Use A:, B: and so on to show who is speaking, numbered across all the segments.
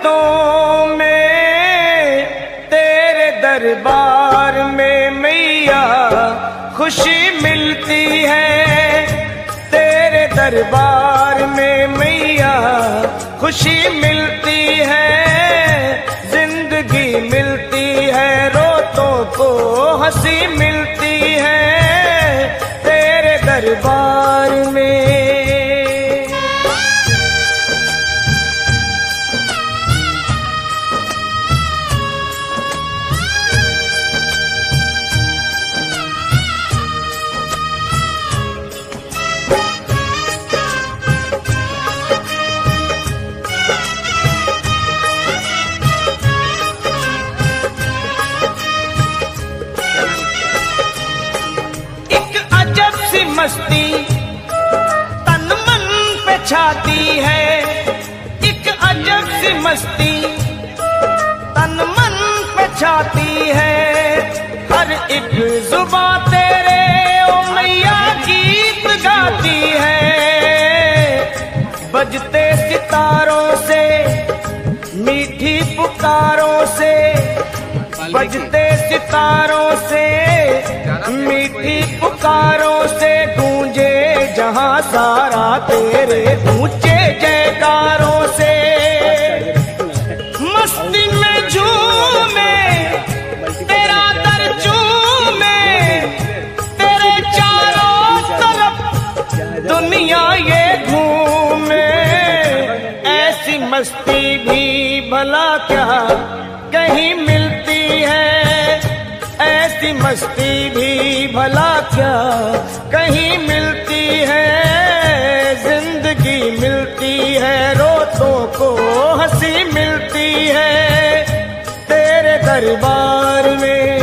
A: मस्तियों में तेरे दरबार में मैया खुशी मिलती है। तेरे दरबार में मैया खुशी मिलती है, जिंदगी मिलती है, रोतों को हंसी मिलती है तेरे दरबार में। मस्ती तन मन पे छाती है, एक अजब सी मस्ती तन मन पे छाती है। हर एक जुबां तेरे ओ मैया गीत गाती है, बजते सितारों से मीठी पुकारों से, बजते सितारों से मीठी पुकारों से गूंजे जहां सारा तेरे ऊंचे जयकारों से। मस्ती में झूमे तेरा दर चूमे, तेरे चारों तरफ दुनिया ये घूमे। ऐसी मस्ती भी भला क्या कहीं मिलती है, ऐसी मस्ती भी भला क्या कहीं मिलती है। जिंदगी मिलती है, रोतों को हंसी मिलती है तेरे दरबार में।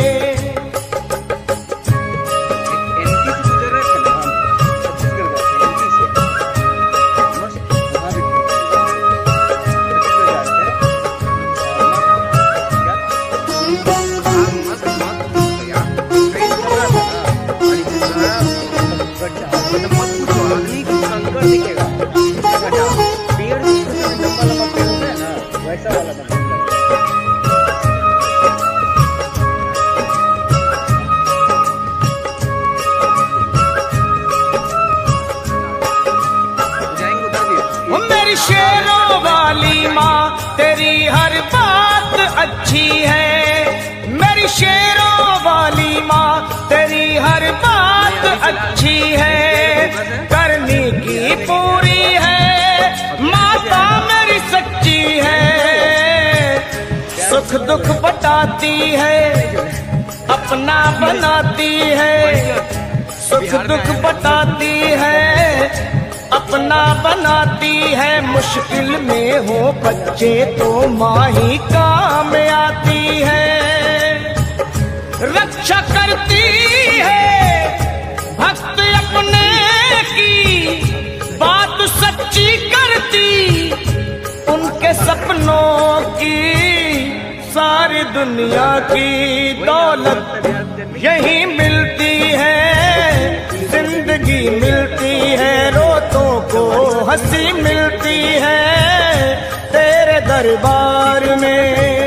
A: शेरों वाली माँ तेरी हर बात अच्छी है, मेरी शेरों वाली माँ तेरी हर बात अच्छी है। करनी की पूरी है, माता मेरी सच्ची है। सुख दुख बटाती है, अपना बनाती है। सुख दुख बटाती है, अपना बनाती है। मुश्किल में हो बच्चे तो माँ ही काम आती है। रक्षा करती है भक्त अपने की, बात सच्ची करती उनके सपनों की। सारी दुनिया की दौलत यही मिलती है, जिंदगी मिलती है, रोतों को हंसी मिलती है तेरे दरबार में।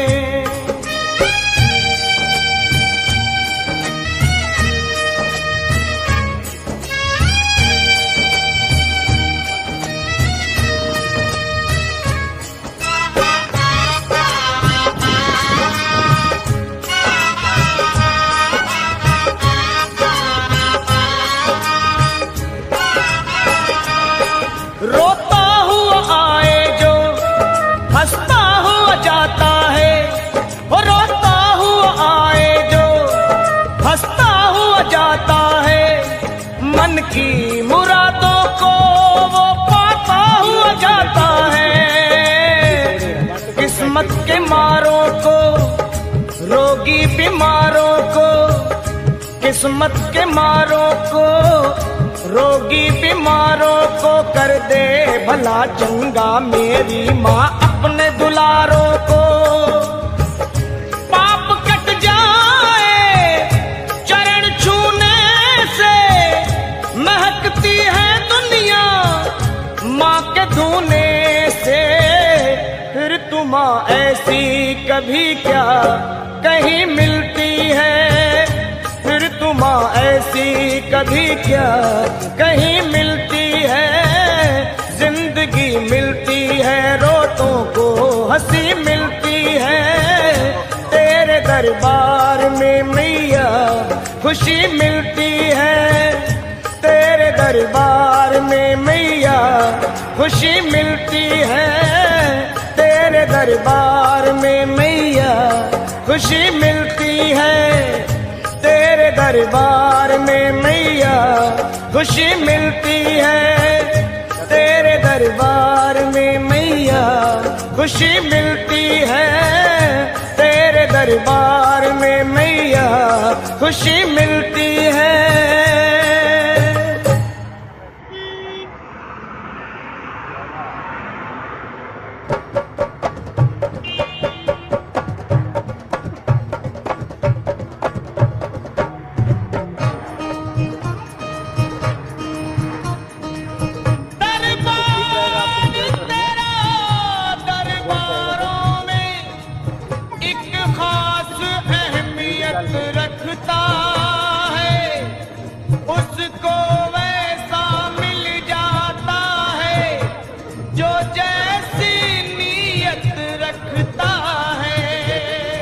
A: रोता हुआ आए जो हंसता हुआ जाता है, वो रोता हुआ आए जो हंसता हुआ जाता है। मन की मुरादों को वो पाता हुआ जाता है। किस्मत के मारों को, रोगी बीमारों को, किस्मत के मारों को, रोगी बीमारों को कर दे भला चंगा मेरी माँ अपने दुलारों को। पाप कट जाए चरण छूने से, महकती है दुनिया माँ के धोने से। फिर तुम माँ ऐसी कभी क्या कहीं मिलती है, फिर तू माँ ऐसी कभी क्या कहीं मिलती है। जिंदगी मिलती है रोतों को हंसी मिलती है, तेरे दरबार में मैया खुशी मिलती है। तेरे दरबार में मैया खुशी मिलती है, तेरे दरबार में मैया खुशी मिलती है। तेरे दरबार में मैया खुशी मिलती है, तेरे दरबार में मैया खुशी मिलती है। तेरे दरबार में मैया खुशी मिलती है। रखता है उसको वैसा मिल जाता है जो जैसी नीयत रखता है।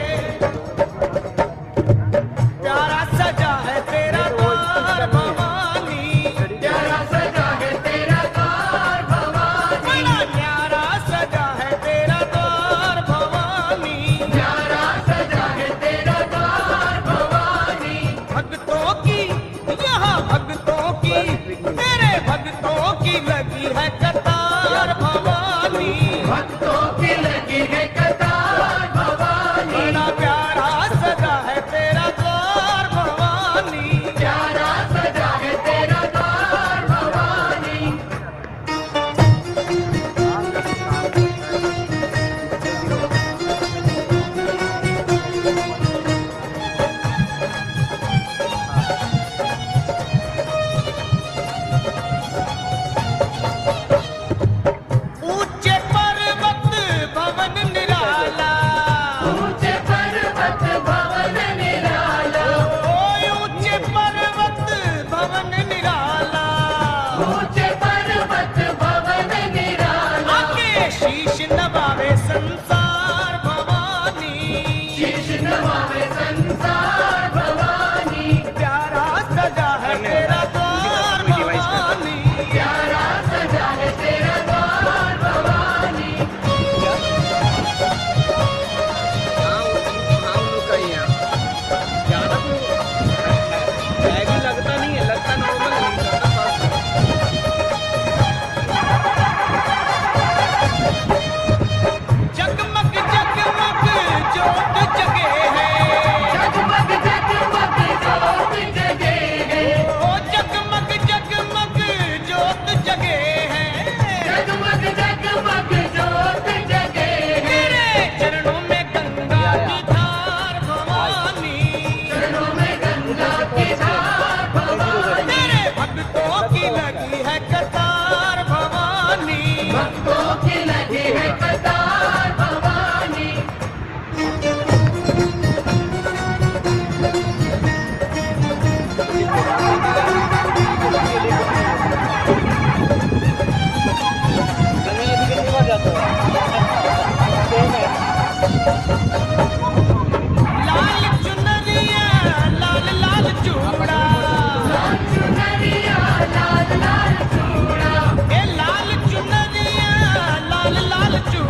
A: प्यारा सजा है तेरा द्वार भवानी, प्यारा सजा है तेरा द्वार भवानी, बड़ा प्यारा सजा है तेरा द्वार भवानी, प्यारा सजा है तेरा द्वार भवानी। भक्तों की यहाँ भक्तों की तेरे भक्तों की लगी है कतार भवानी, भक्तों की लगी है कतार भवानी। बड़ा प्यारा सजा है तेरा द्वार भवानी, प्यारा सजा है तेरा द्वार भवानी। ऊंचे पर्वत भवन निराला, ऊंचे पर्वत भवन निराला, ऊंचे पर्वत भवन निराला, ऊंचे पर्वत भवन निराला। आके शीश नवावे संसार भवानी, शीश नवावे संसार भवानी। प्यारा सजा है तेरा द्वार भवानी, प्यारा सजा है तेरा द्वार भवानी। लगता नहीं है, लगता नॉर्मल नहीं जगमग जगमग जोत जगे है, जगमग जगमग जोत जगे है, ओ जगमग जगमग जोत जगे है, जगमग जगमग जोत जगे है। तेरे चरणों में गंगा की धार भवानी, चरणों में गंगा की धार भवानी। तेरे भक्तों की लगी है कतार भवानी, भक्तों की लगी है कतार भवानी। लाल चुनरिया लाल लाल चूड़ा, लाल चुनरिया लाल लाल चूड़ा, ए लाल चुनरिया लाल लाल चूड़ा।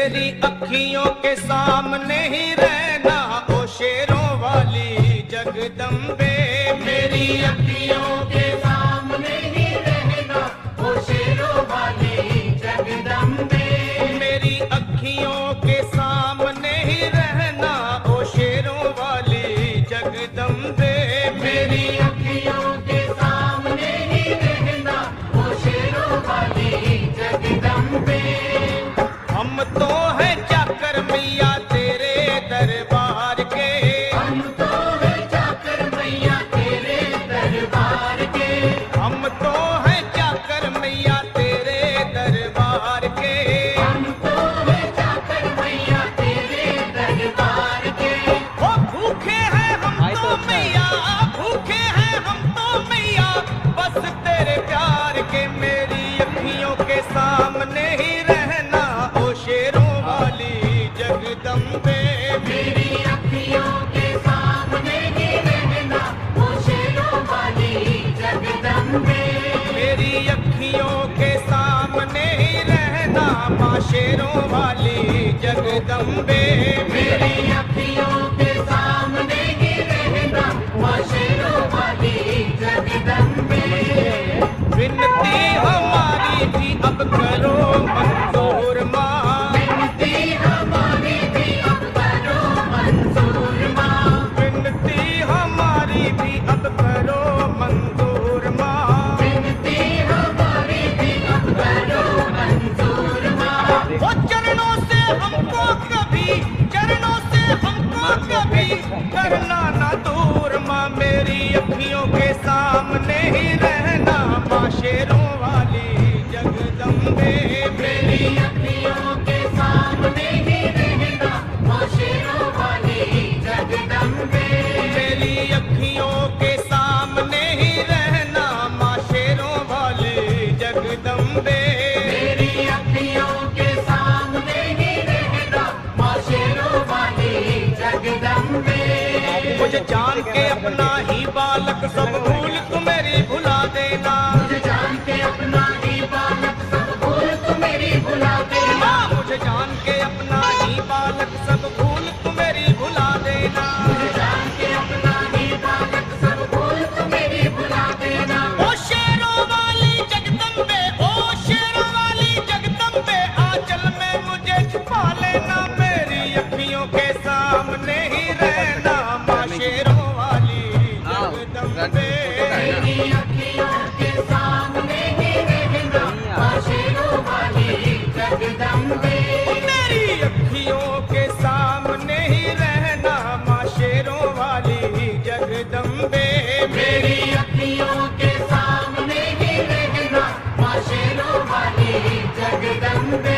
A: मेरी अखियों के सामने ही रहना ओ शेरों वाली जगदम्बे। मेरी अखियों के सामने ही रहना ओ शेरों वाली जगदम्बे। मेरी अखियों के सामने ही रहना ओ शेरों वाली जगदम्बे। मेरी अखियों के सामने ही रहना ओ शेरों वाली जगदम्बे। हम तो हैं चाकर मैया तेरे दरबार के। हम तो हैं चाकर मैया तेरे दरबार के। हम तो हैं चाकर मैया तेरे दरबार के। हम तो हैं चाकर मैया तेरे दरबार के। ओ भूखे हैं हम तो मैया, भूखे हैं हम तो मैया बस तेरे प्यार के। मेरी अखियों के सामने ही रहना ओ शेरों वाली जगदम्बे। मेरी अखियों के सामने ही रहना ओ शेरों वाली जगदम्बे। मेरी अखियों के सामने ही रहना माँ शेरों वाली जगदम्बे। मेरी अखियों के सामने ही रहना माँ शेरों वाली जगदम्बे। विनती हमारी भी अब करो मंजूर माँ। विनती हमारी भी अब करो मंजूर माँ। विनती हमारी भी अब करो मंजूर माँ। विनती हमारी भी अब करो मंजूर माँ। वो चरणों से हमको कभी, चरणों से हमको कभी करना ना दूर माँ। मेरी अखियों के सामने ही रहना माँ शेरों वाली जगदम्बे। मेरी अखियों के सामने ही रहना माँ शेरों वाली जगदम्बे। मेरी अखियों के सामने ही रहना माँ शेरों वाली जगदम्बे। मेरी अखियों के सामने ही रहना माँ शेरों वाली जगदम्बे। मुझे जान के अपना ही बालक सब भूल तू मेरी भुला देना। मुझे जान के अपना ही बालक सब भूल तू मेरी भुला देना। मुझे जान के अपना ही बालक सब भूल तू मेरी भुला देना। मुझे जान के अपना ही बालक सब भूल तू मेरी भुला देना। ओ शेरों वाली जगदम्बे, ओ शेरों वाली जगदम्बे आंचल में मुझे छुपा लेना। मेरी अखियों के सामने ही रहना माँ शेरों वाली जगदम्बे। मेरी अखियों के सामने ही रहना माँ शेरों वाली जगदम्बे। मेरी अखियों के सामने ही रहना माँ शेरों वाली जगदम्बे। मेरी अखियों के सामने ही रहना माँ शेरों वाली जगदम्बे।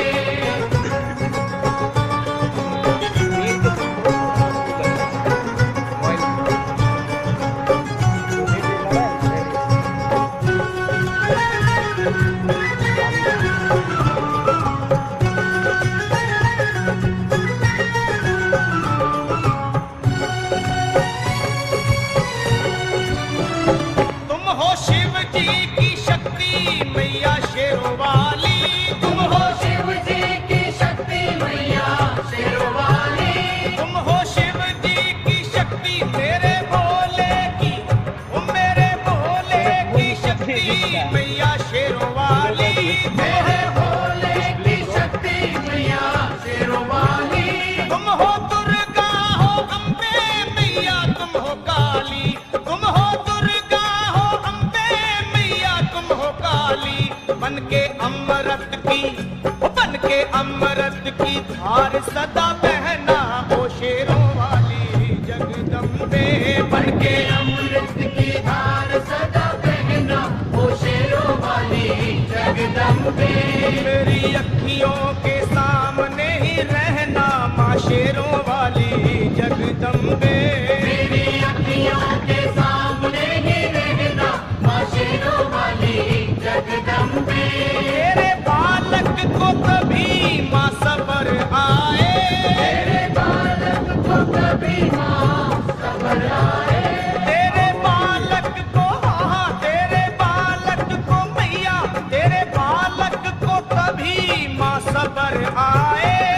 A: तुम हो शिव जी की शक्ति मैया शेरों वाली। तुम हो शिव जी की शक्ति मैया शेरों वाली। तुम हो शिव जी की शक्ति मेरे भोले की, मेरे भोले की शक्ति मैया शेरों वाली। मेरे भोले की शक्ति मैया शेरों वाली। तुम हो दुर्गा हो अम्बे मैया तुम हो काली। तुम हो दुर्गा हो अम्बे मैया तुम हो काली। बन के अमृत की, बन के अमृत की धार सदा बहना ओ शेरों वाली जगदम्बे। बन के अमृत की धार सदा बहना ओ शेरों वाली जगदम्बे। मेरी अखियों के सामने ही रहना माँ शेरों वाली जगदम्बे। मेरी अखियों के सामने ही रहना माँ शेरों वाली जगदम्बे। तेरे बालक को कभी माँ सबर आए। तेरे बालक को कभी माँ सबर आए। तेरे बालक को, हाँ तेरे बालक को मैया, तेरे बालक को कभी माँ सबर आए।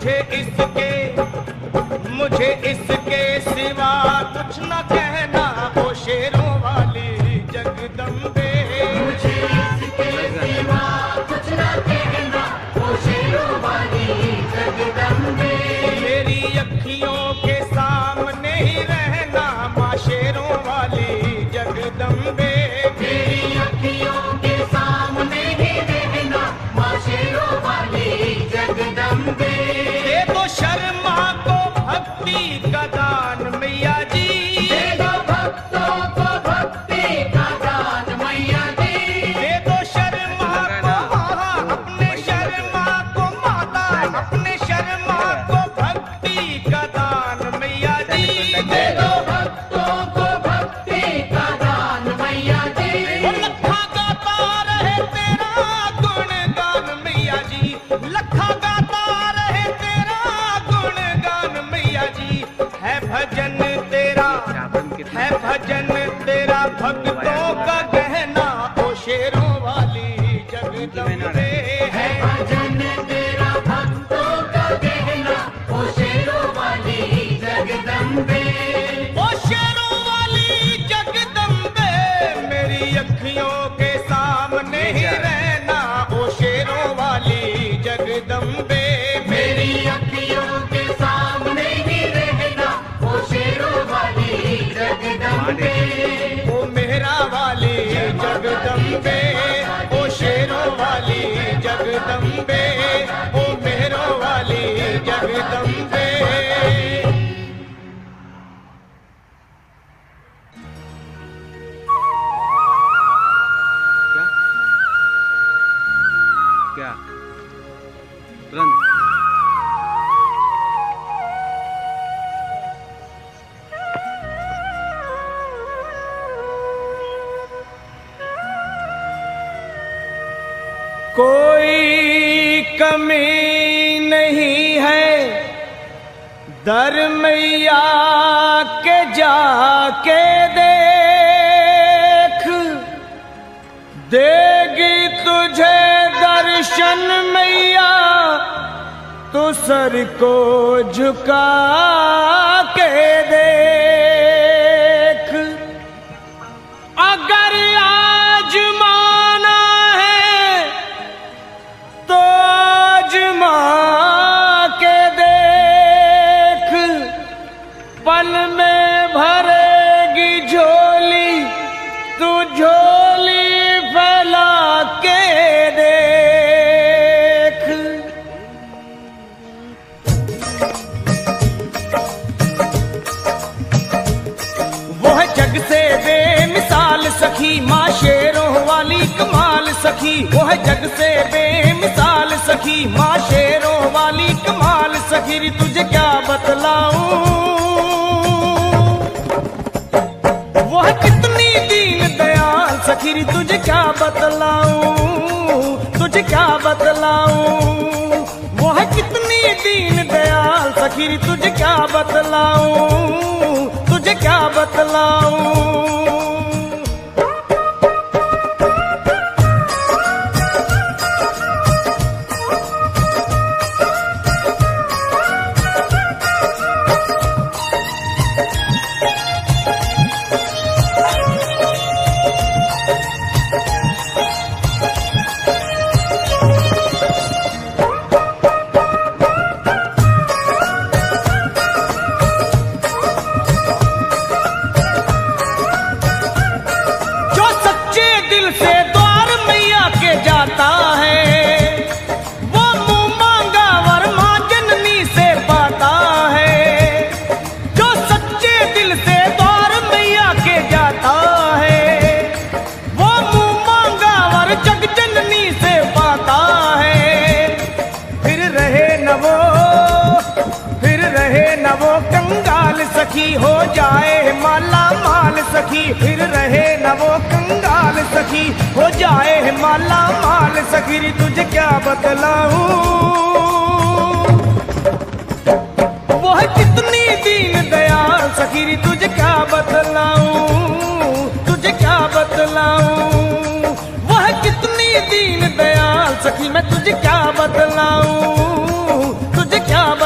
A: मुझे इसके सिवा कुछ न कहना ओ शेरों वाली जगदम्बे।
B: मुझे इसके सिवा कुछ न कहना ओ शेरों वाली जगदम्बे।
A: मेरी अखियों के सामने ही रहना माँ शेरों वाली जगदम्बे।
B: मेरी अखियों के सामने ही रहना माँ शेरों वाली जगदम्बे।
A: दे दो शर्मा को भक्ति का दान मैया जी।
B: दे दो भक्तों को भक्ति का दान मैया जी।
A: दे दो शर्मा को अपने शर्मा को माता अपने शर्मा को भक्ति का दान मैया जी।
B: दे दो भक्तों को भक्ति का दान मैया जी।
A: लखा गाता रहे तेरा गुणगान मैया जी। लखा गाता रहे तेरा गुणगान मैया जी। है भजन तेरा भक्तों का गहना ओ शेरों वाली जगदम्बे।
B: है भजन तेरा भक्तों का गहना ओ शेरों वाली जगदम्बे।
A: ओ शेरों वाली जगदम्बे मेरी अखियों के सामने ही रहना ओ शेरों वाली जगदम्बे।
B: मेरी अखियों के सामने ही रहना ओ शेरों वाली जगदम्बे।
A: ओ मेहरा वाली जगदम्बे ओ शेरों वाली जगदम्बे ओ मेहरों वाली जगदम्बे।
C: क्या तुरंत
A: कोई कमी नहीं है दर मैया के जाके देख। देगी तुझे दर्शन मैया तो सर को झुका के देख। अगर आज माना है तो आजमा के देख। पल में भरेगी झोली तू झोली फैला के देख। वो है जग से बेमिसाल सखी माँ शेरों वाली कमाल सखी। वो है जग से बेमिसाल सखी माँ शेरों वाली कमाल सखी। री तुझे क्या बतलाऊं वो है कितनी दीन दयाल सखी। री तुझे क्या बतलाऊं तुझे क्या बतलाऊं वो है कितनी दीन दयाल सखी। री तुझे क्या बतलाऊं तुझे क्या बतलाऊं। जाता है वो मुंह मांगा वर मां जननी से पाता है। जो सच्चे दिल से द्वार मैया के जाता है वो मुंह मांगा वर जग जननी से पाता है। फिर रहे न वो कंगाल सखी हो जाए माला माल सखी। फिर रहे न वो कंगाल सखी हो जाए माला माल सखी। री तुझे क्या बतलाऊं वो है कितनी दीन दयाल सखी। री तुझे क्या बतलाऊं तुझे क्या बतलाऊं वो है कितनी दीन दयाल सखी। मैं तुझे क्या बतलाऊं तुझे क्या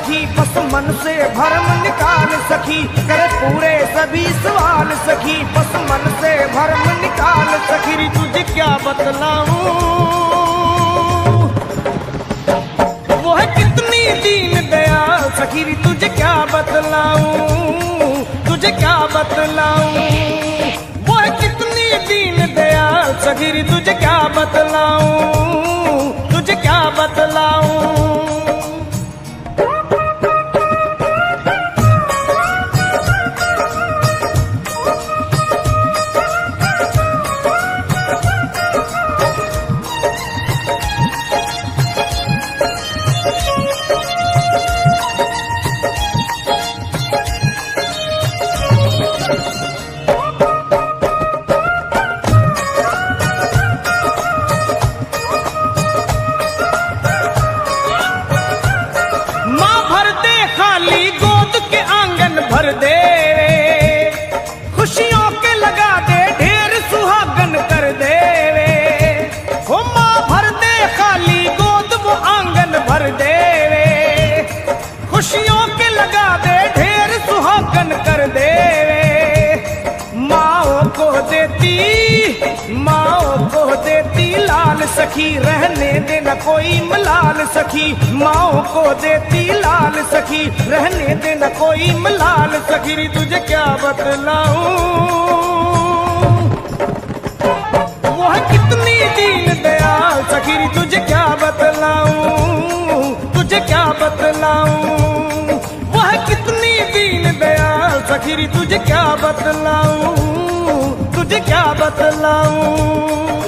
A: सखी, बस मन से भरम निकाल सखी, करे पूरे सभी सवाल सखी, बस मन से भरम निकाल सखी। तुझे क्या बतलाऊं वो है कितनी दीन दयाल सखी, तुझे क्या बतलाऊं, तुझे क्या बतलाऊं वो है कितनी दीन दयाल सखी, तुझे क्या बतलाऊं, तुझे क्या बतलाऊं। भर दे खुशियों के लगा दे ढेर सुहागन कर दे हो माँ, भर दे खाली गोद वो आंगन भर दे खुशियों के लगा दे ढेर सुहागन कर दे। माओ को देती लाल सखी, रहने देना कोई मलाल सखी, माओ को देती लाल सखी, रहने देना कोई मलाल सखी। तुझे क्या बतलाऊं वो है कितनी दीन दयाल सखी, तुझे क्या बतलाऊं, तुझे क्या बतलाऊं वो है कितनी दीन दयाल सखी, तुझे क्या बतलाऊं, तुझे क्या बतलाऊं।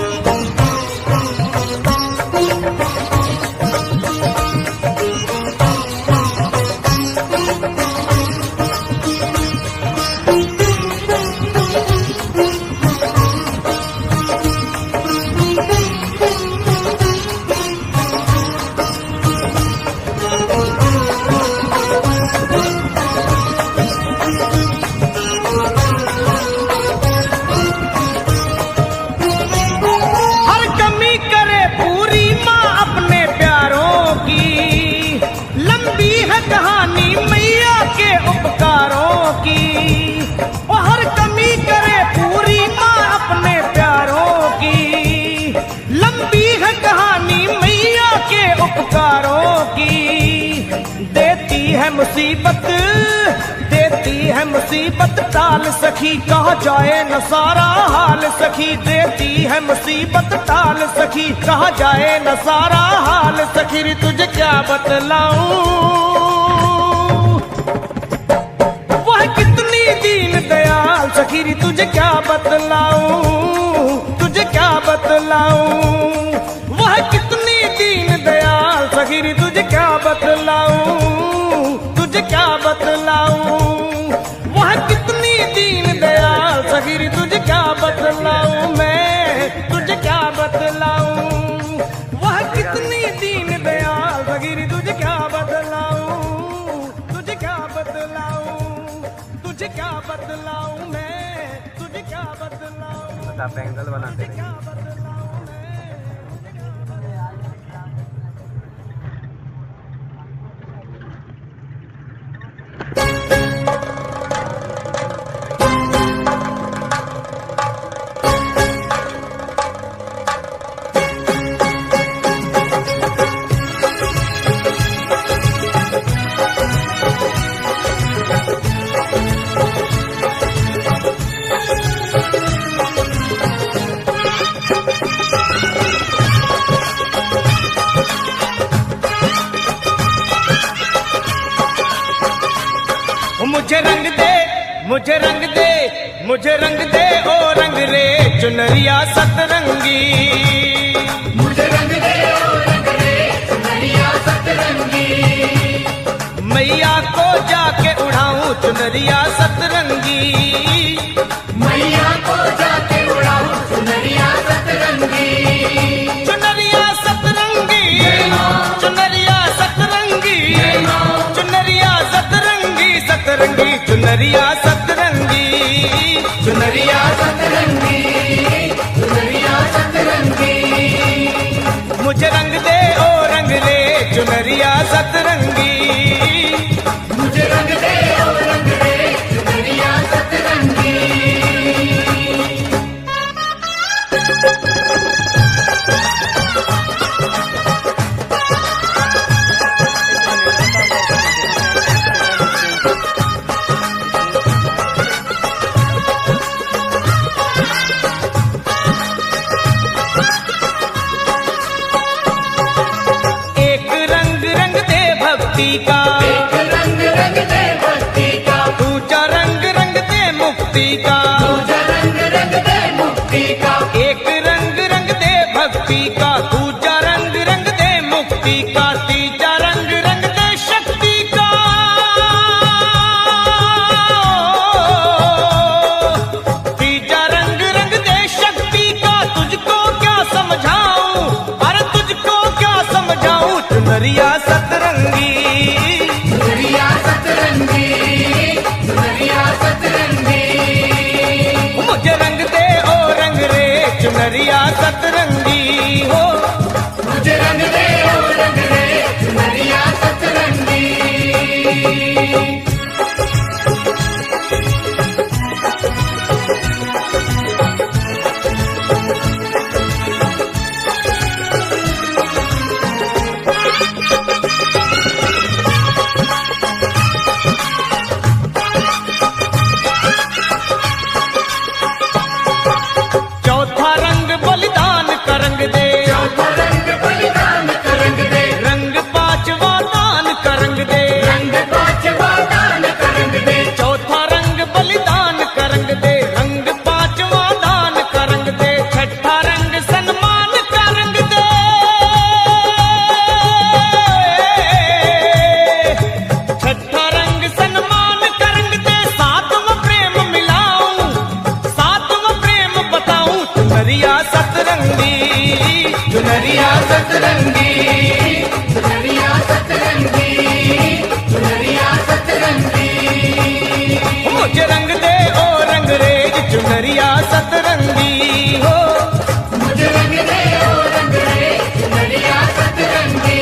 A: कहानी मैया के उपकारों की, वो हर कमी करे पूरी माँ अपने प्यारों की, लंबी है कहानी मैया के उपकारों की। देती है मुसीबत टाल सखी, कहा जाए न सारा हाल सखी, देती है मुसीबत टाल सखी, कहा जाए न सारा हाल सखी। तुझे क्या बतलाऊं कितनी दीन दयाल सखी, तुझे क्या बतलाऊं, तुझे क्या बतलाऊं वह कितनी दीन दयाल सखी, तुझे क्या बतलाऊं, तुझे क्या बतलाऊं वह कितनी दीन दयाल सखी, तुझे क्या बतलाऊं मैं, तुझे क्या बतलाऊं वह कितनी दीन दयाल सखी, तुझे क्या बतलाऊं, तुझे क्या बतलाऊं, तुझे क्या बतलाऊं मैं, तुझे क्या बतलाऊं।
C: बस आप एंगल बनाते रहिए। मुझे रंग दे, मुझे रंग दे ओ रंग रे चुनरिया सतरंगी,
B: मुझे रंग दे ओ रंग रे चुनरिया सतरंगी,
A: मैया को जाके उड़ाऊं चुनरिया सतरंगी,
B: मैया को जाके उड़ाऊं चुनरिया सतरंगी,
A: चुनरिया सतरंगी, चुनरिया सतरंगी, चुनरिया सतरंगी, सतरंगी चुनरिया सतरंगी,
B: चुनरिया सतरंगी, चुनरिया सतरंगी।
A: मुझे रंग दे ओ रंग ले चुनरिया सतरंगी।
C: चुनरिया सतरंगी हो।
B: मुझे रंग दे ओ रंग दे चुनरिया सतरंगी।
C: चौथा रंग बलिदान का रंग दे,
B: चौथा रंग बलिदान का रंग दे,
C: रंग पांचवा दान का रंग दे,
B: रंग पांचवा दान का रंग दे,
C: चौथा रंग बलिदान का रंग दे, रंग पांचवा दान का रंग दे, छठा रंग सन्मान का रंग दे, छठा रंग सन्मान का रंग दे, सातवां प्रेम मिलाऊं, सातवां प्रेम बताऊं, चुनरिया सतरंगी,
B: चुनरिया सतरंगी, चुनरिया सतरंगी, चुनरिया सतरंगी।
C: मुझे रंग दे ओ रंग रेज चुनरिया सतरंगी हो।
B: मुझे रंग दे ओ रंग दे चुनरिया सतरंगी।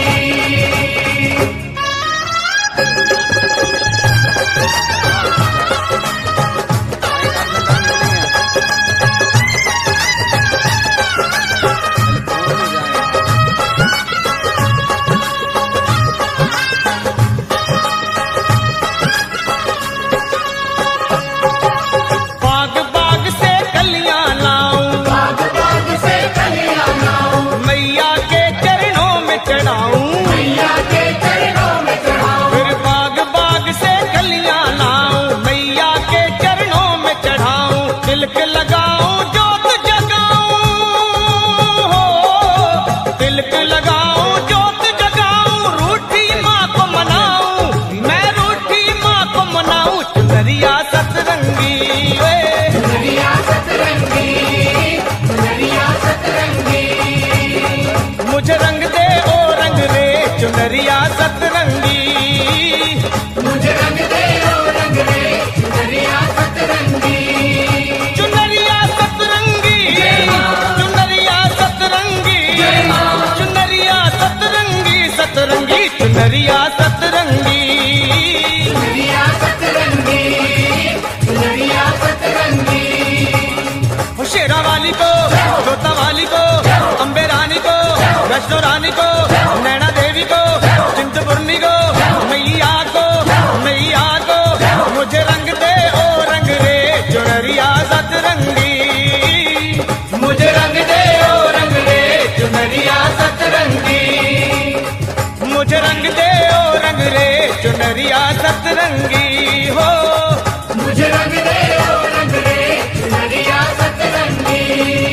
C: बाग बाग से कलियां लाऊं,
B: बाग बाग से कलियां लाऊं,
C: मैया के चरणों में चढ़ाऊं,
B: मैया के चरणों में चढ़ाऊं।
C: फिर बाग बाग से कलियां लाऊं, मैया के चरणों में चढ़ाऊं, तिलक लगाऊं जोत जगाऊं हो, तिलक लगाऊं जोत जगाऊं, रूठी माँ को मनाऊं, मैं रूठी माँ को मनाऊं, चुनरिया सतरंगी वे।
B: चुनरिया सतरंगी, चुनरिया सतरंगी।
C: मुझे रंग दे ओ रंग रे चुनरिया सतरंगी।
B: मुझे रंग दे ओ रंग दे चुनरिया सतरंगी।
C: चुनरिया सतरंगी, चुनरिया सतरंगी, चुनरिया सतरंगी, सतरंगी चुनरिया सतरंगी।
B: चुनरिया सतरंगी, चुनरिया सतरंगी।
C: हो शेरा वाली को, जोता वाली को, अम्बे रानी को, वैष्णो रानी को, नैना देवी को, चिंतपूर्णी को, मैया को, मैया को, मुझे रंग दे ओ रंग रे चुनरिया सतरंगी। मुझे रंग दे ओ रंग रे चुनरिया सतरंगी। मुझे रंग दे ओ रंग रे चुनरिया सतरंगी हो।
B: मुझे रंग दे ओ रंग दे चुनरिया सतरंगी।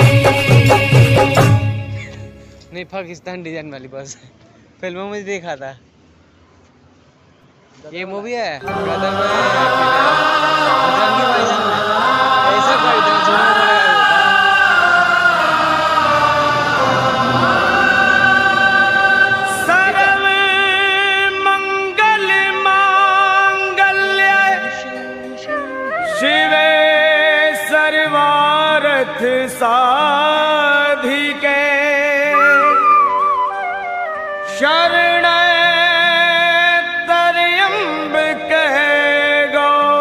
D: नहीं, पाकिस्तान डिजाइन वाली बस फिल्मों में देखा था ये मूवी है। गदर में बजरंगी भाईजान में ऐसा कोई था जो
C: सर्व मंगल मांगल्य शिवे सर्वार्थ साधिके शरण त्र्यंबके गौरी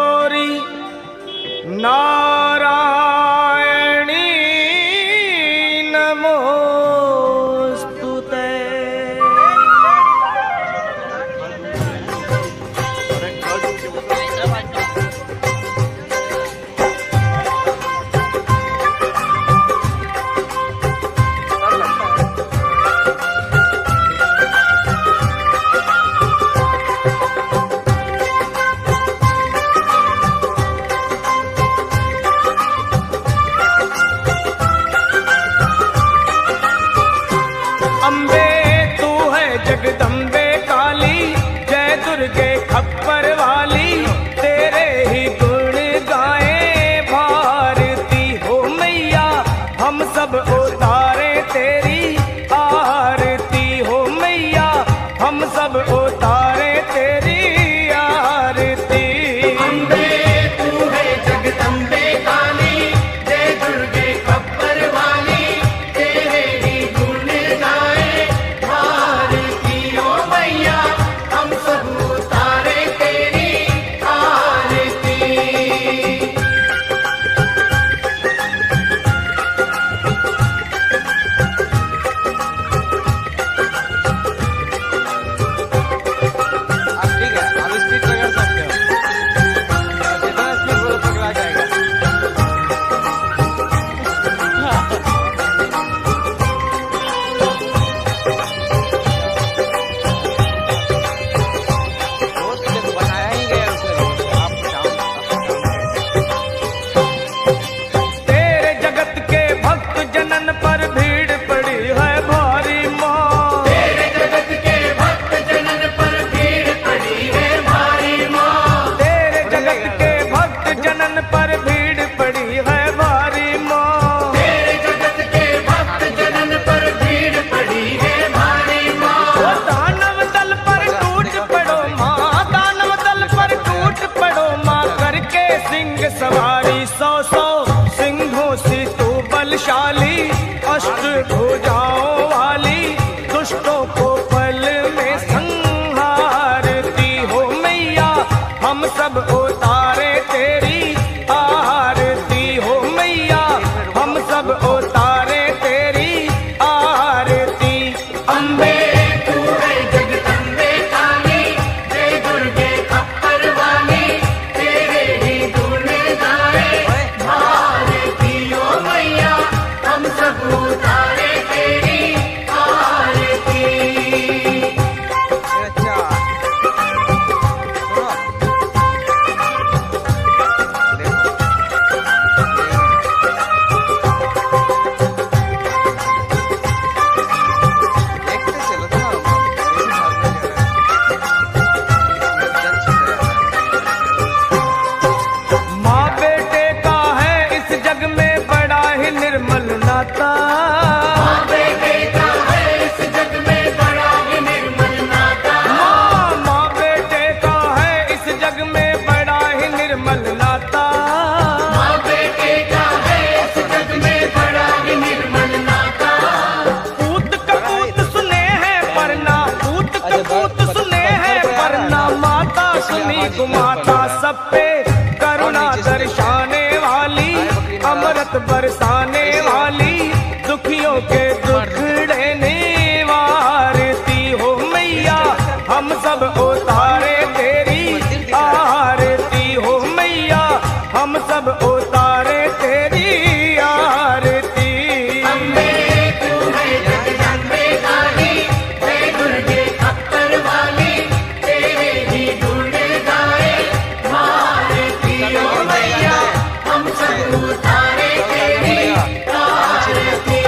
C: को माता सब पे करुणा दर्शाने वाली, अमृत बरसाने वाली, दुखियों के दुखड़े निवारती हो मैया, हम सब उतारे तेरी आरती हो मैया, हम सब उतारे तेरी आरती।
B: अम्बे तू है जगदम्बे काली, जय दुर्गे खप्पर वाली, तेरे ही गुण गाए भारती ओ मैया, हम सब उतारे तेरी आरती।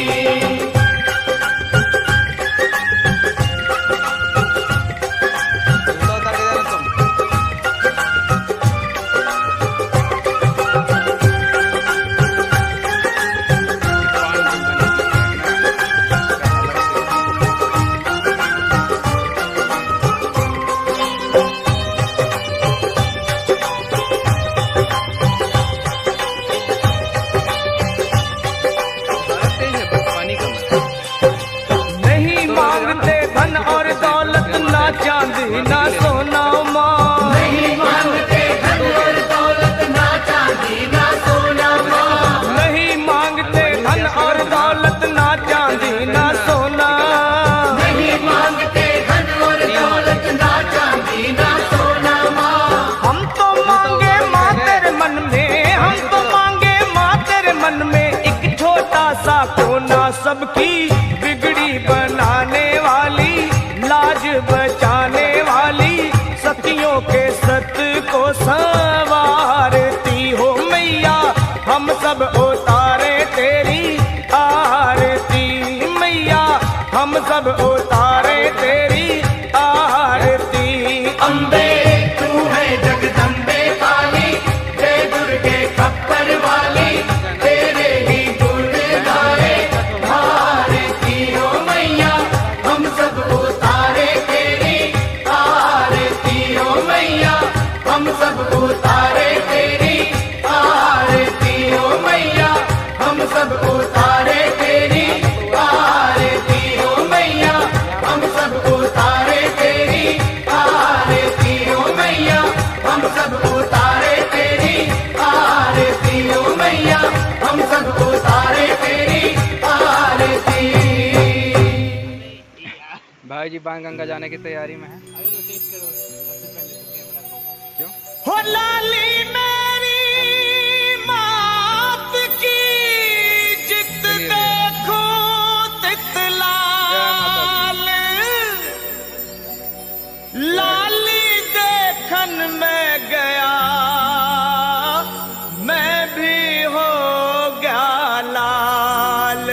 C: नहीं मांगते धन और दौलत, ना चांदी ना सोना माँ,
B: नहीं मांगते धन और दौलत, ना चांदी ना सोना माँ,
C: नहीं मांगते धन और दौलत, ना चांदी ना सोना,
B: नहीं मांगते धन और दौलत, ना चांदी ना सोना माँ।
C: हम तो मांगे माँ तेरे मन में, हम तो मांगे माँ तेरे मन में एक छोटा सा कोना, सबकी बिगड़ी बनाने वाली, लाज बचाने वाली, सतियों के सत को संवारती हो मैया, हम सब उतारे तेरी आरती मैया, हम सब उतारे तेरी आरती।
B: अम्बे तू है जगदम्बे काली, जय दुर्गे खप्पर वाली, तेरे ही गुण गाए भारती ओ मैया, हम सब उतारे तेरी आरती ओ मैया, हम सब उतारे तेरी आरती ओ मैया, हम सब उतारे तेरी आरती ओ मैया, हम सब उतारे तेरी आरती ओ मैया, हम सब उतारे तेरी आरती ओ मैया, हम सब उतारे तेरी आरती।
D: भाई जी बाणगंगा जाने की तैयारी में है। क्यों?
C: हो लाली मेरी मात की जित देखो तितलाल, लाली देखन में गया मैं भी हो गया लाल।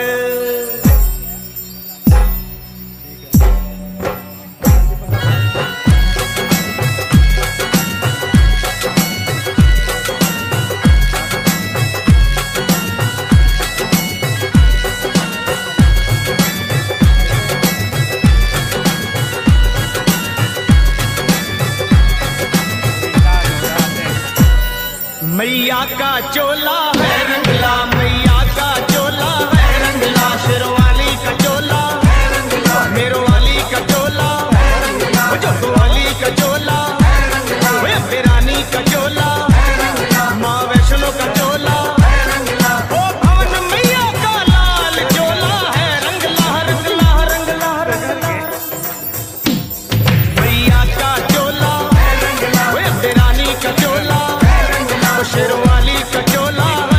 C: मैया का चोला है रंगला, मैया का चोला है रंगला, शेरवाली का चोला है रंगला, मेरवाली का चोला है रंगला, जोतवाली का चोला है रंगला, बेरानी का चोला है रंगला, माँ वैष्णो का चोला है रंगला, ओ भवन मैया का लाल चोला है रंगला रंगला रंगला रंगला, मैया का चोला है रंगला, बेरानी का चोला, शेरवाली का चोला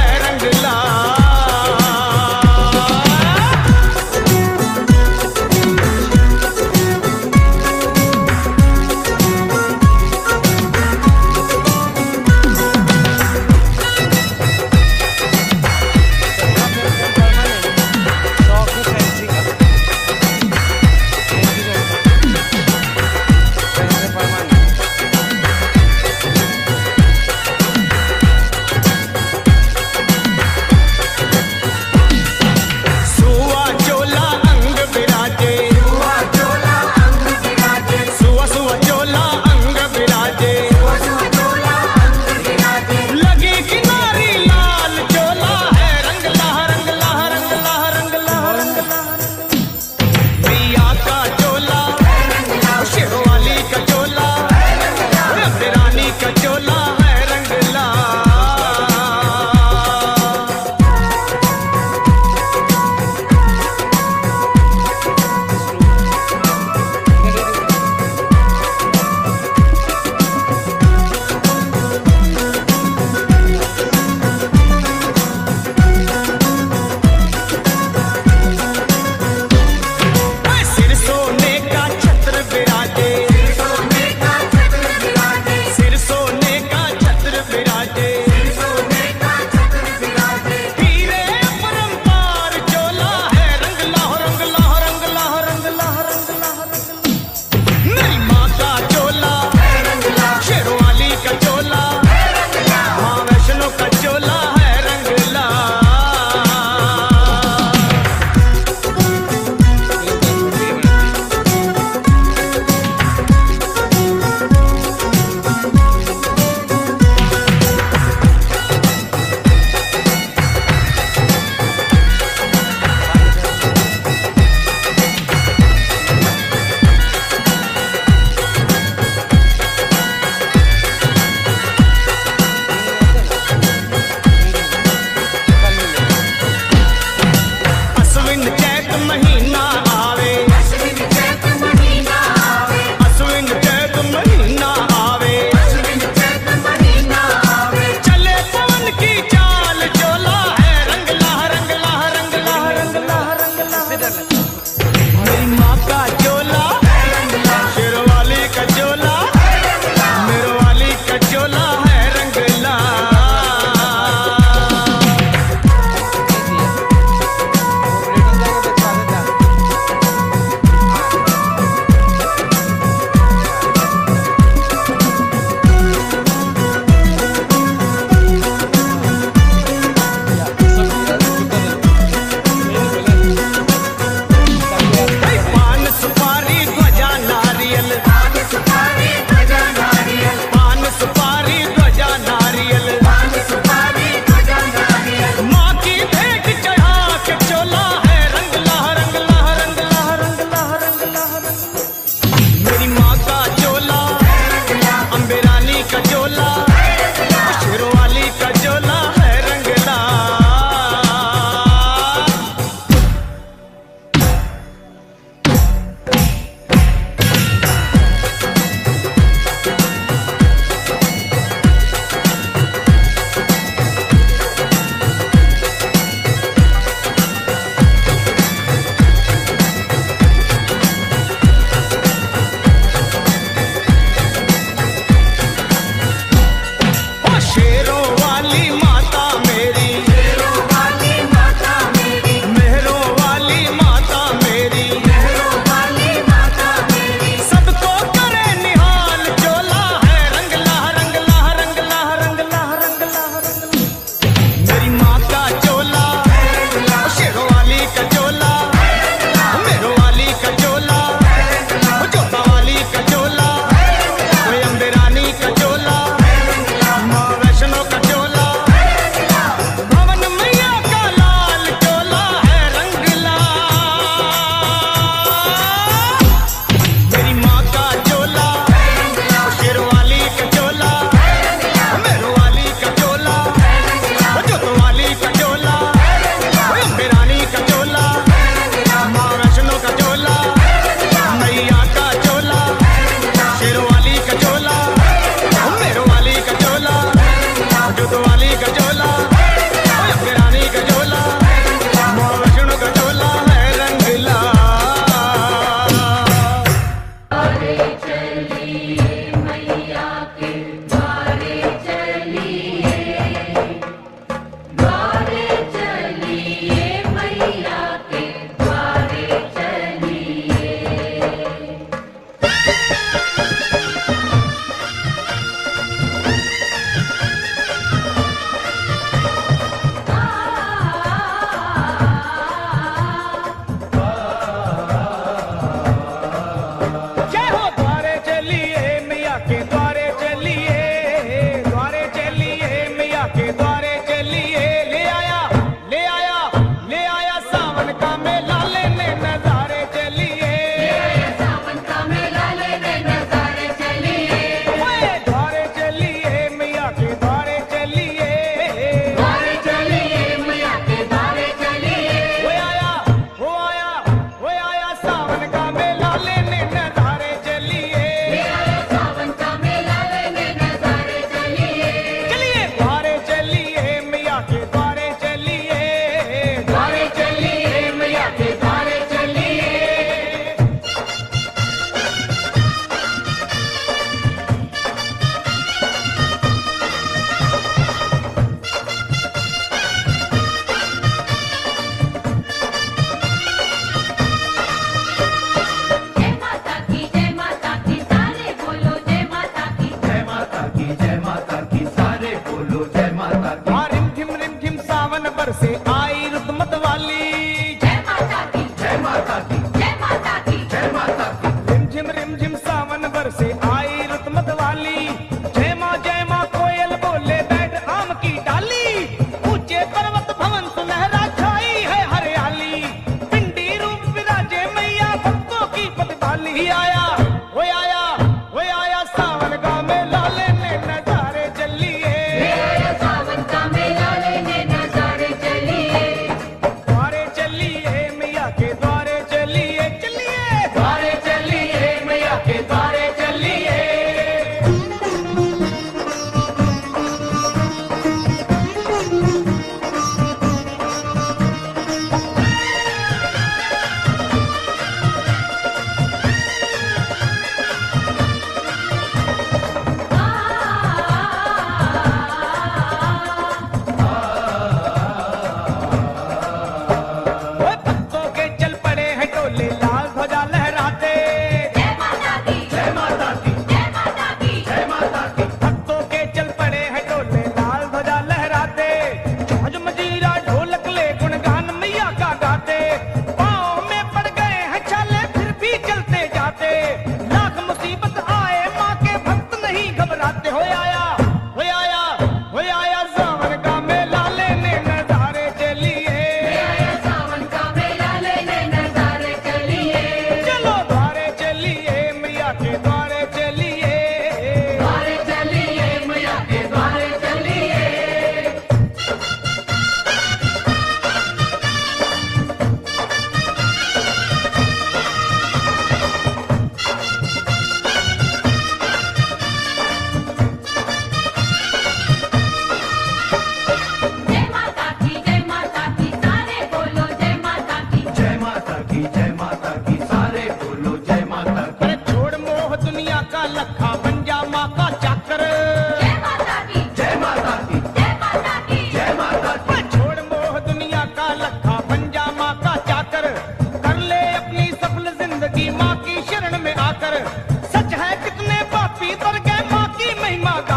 C: का चोला, शेरों वाली का चोला है रंगला।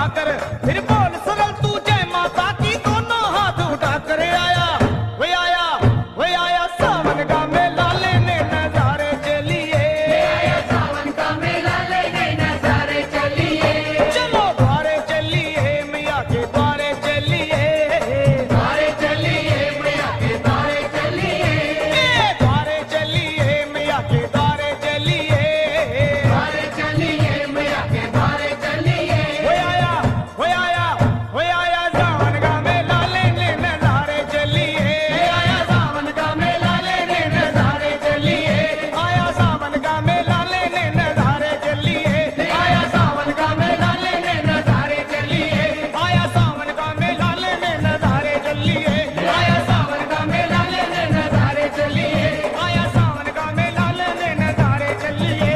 C: उठाकर फिर बोल सरल तू जय माता की दोनों हाथ उठाकर आया वो आया सावन का मेला लेने नजारे चलिए
B: सावन का मेला लेने नजारे चलिए
C: चलो द्वारे चलिए मैया के द्वारे चलिए
B: द्वारे चलिए मैया के द्वारे चलिए
C: द्वारे चलिए मैया के द्वारे चलिए
B: द्वारे चलिए मैया के द्वारे चलिए
C: वो आया सावन का मेला लेने नजारे चलिए
B: आया सावन का मेला लेने नजारे चलिए
C: आया सावन का मेला लेने नजारे चलिए
B: आया सावन का मेला लेने नजारे चलिए
C: आया सावन का मेला लेने नजारे चलिए
B: आया सावन का मेला लेने नजारे चलिए
C: आया सावन का मेला लेने नजारे चलिए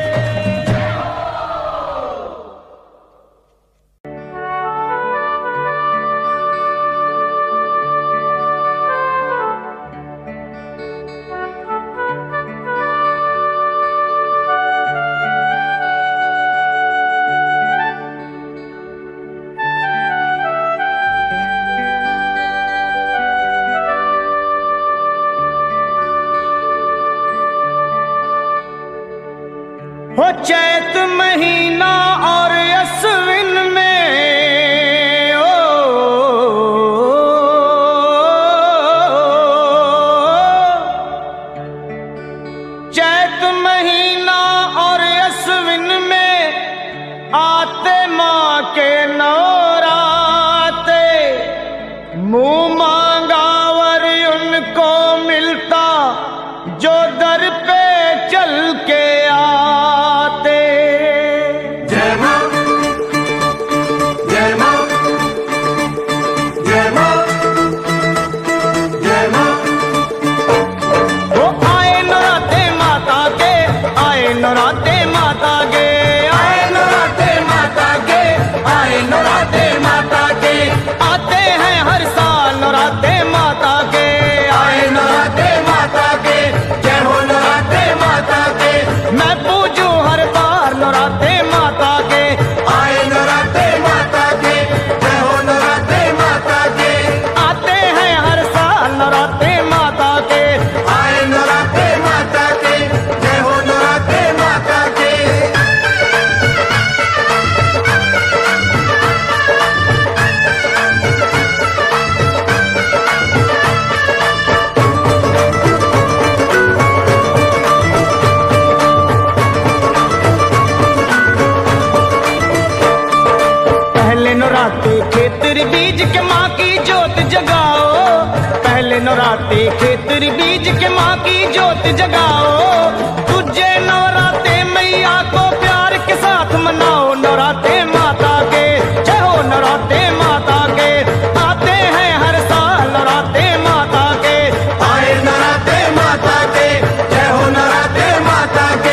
C: हो चैत महीना और अश्विन में चैत महीना और अश्विन में आते माँ के नौराते मुँह मांगावर उनको मिलता जो दर पे चल के आते
B: जय मां जय मां जय मां जय मां
C: वो आए नौराते माता के आए नौराते माता के
B: आए नौराते माता के आए नौराते माता के
C: आते हैं हर साल नौराते माता के
B: आए नौराते माता के जय हो नौराते माता के
C: मैं पूजू हर बार नौराते माता के
B: आए नौराते माता के जय हो नौराते माता के
C: आते हैं हर साल नौराते माता के
B: आए नौराते माता के जय हो नौराते माता के
C: पहले नौराते खेतर बीज के माँ की जोत जगाओ पहले नौराते खेतर बीज के माँ की जोत जगाओ तुझे नवराते मैया को प्यार के साथ मनाओ नौराते माता के जय हो नौराते माता के आते हैं हर साल नौराते माता के
B: आए नौराते माता के जय हो नौराते माता के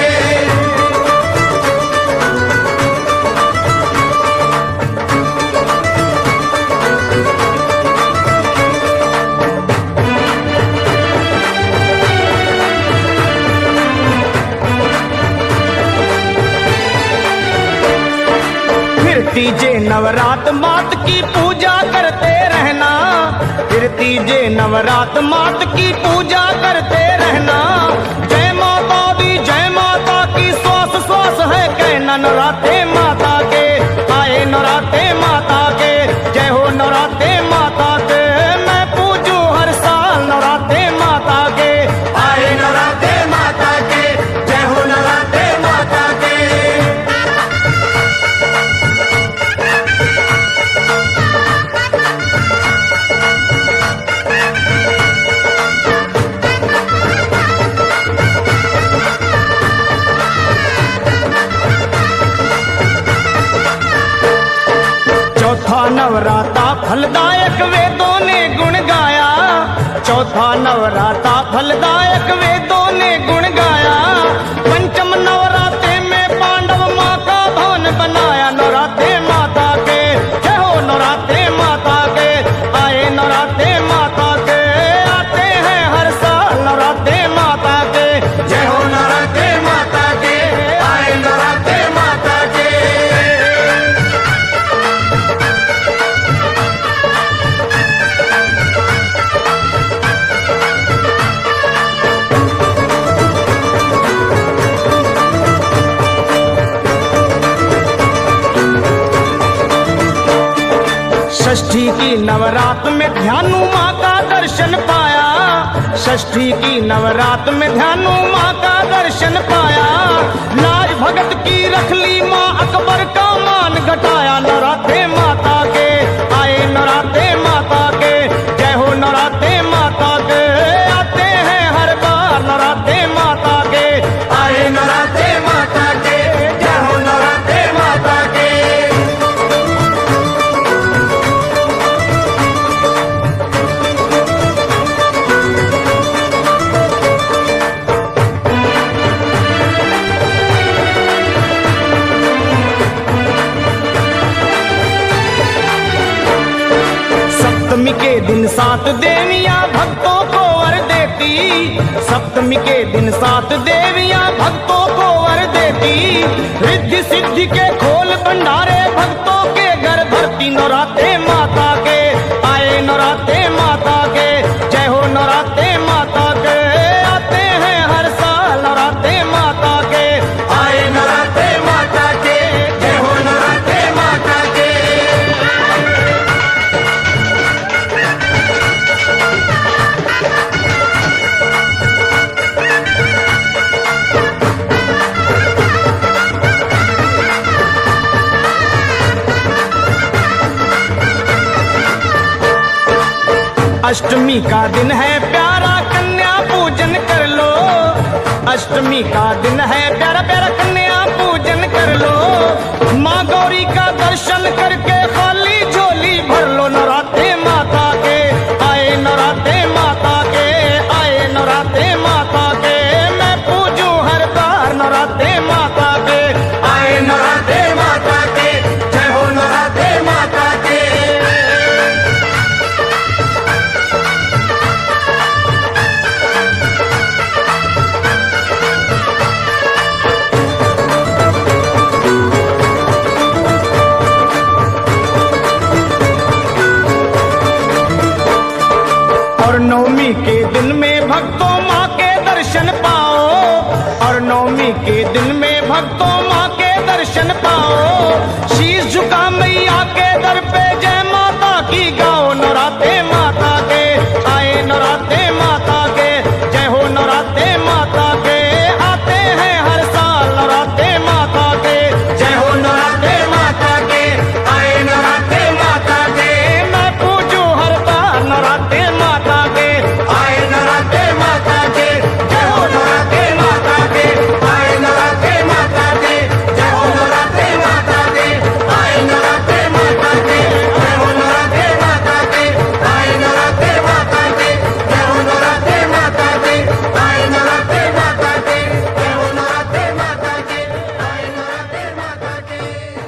C: तीजे नवरात मात की पूजा करते रहना फिर तीजे नवरात मात की पूजा करते रहना जय माता दी जय माता की श्वास श्वास है कहना नौराते माता के आए नौराते माता के जय हो नौराते माता के मैं पूजू हर साल नौराते माता के
B: आए नौराते माता के जय हो नौराते माता के
C: चौथा नवराता फलदायक वेदों ने गुण गाया चौथा नवराता फलदायक वेदों ने गुण गाया पंचम नवराते में पांडव माँ का भवन बनाया नौराते माता के जय हो नौराते माता के आए नौराते माता के आते हैं हर साल नौराते माता के
B: जय हो नौराते माता के आए नौराते माता के
C: षष्ठी की नवरात में ध्यानु माँ का दर्शन पाया, षष्ठी की नवरात में ध्यानु माँ का दर्शन पाया। लाज भगत की रख ली माँ, अकबर का मान घटाया। नौराते माता के आए, नौराते माता के, जय हो नौराते माता के, आते हैं हर बार नौराते माता के,
B: आए नौराते माता के, जय हो नौराते माता के।
C: सप्तमी के दिन 7 देवियां भक्तों को वर देती, सप्तमी के दिन 7 देवियां भक्तों को वर देती। रिद्धि सिद्धि के खोल भंडारे भक्तों के घर भरती। नौराते माता के आए, नौराते माता के, जय हो नौराते माता के, आते हैं हर साल नौराते माता के,
B: आए नौराते माता के, जय हो नौराते माता के।
C: अष्टमी का दिन है प्यारा कन्या पूजन कर लो, अष्टमी का दिन है प्यारा प्यारा कन्या पूजन कर लो। माँ गौरी का दर्शन करके खाली झोली भर लो। नौराते माता के आए, नौराते माता के आए, नौराते माता के, मैं पूजूं हर बार नौराते माता के,
B: आए नौराते माता के, जय हो नौराते माता के।
C: और नवमी के दिन में भक्तों माँ के दर्शन पाओ, और नवमी के दिन में भक्तों माँ के दर्शन पाओ। शीश झुका मैया के दर पे जय माता की गाओ। नौराते माता के आए, नौराते माता के, जय हो नौराते माता के, आते हैं हर साल नौराते माता के,
B: जय हो नौराते माता के, आए नौराते माता के,
C: मैं पूजूं हर बार नौराते माता के,
B: आए नौराते माता के, जय हो नौराते माता के, आए नौराते माता के, जय हो नौराते माता के, आए नौराते माता के, जय हो नौराते माता के, आए नौराते माता के, जय हो नौराते माता के, आए नौराते माता के, जय हो नौराते माता के, आए नौराते माता के।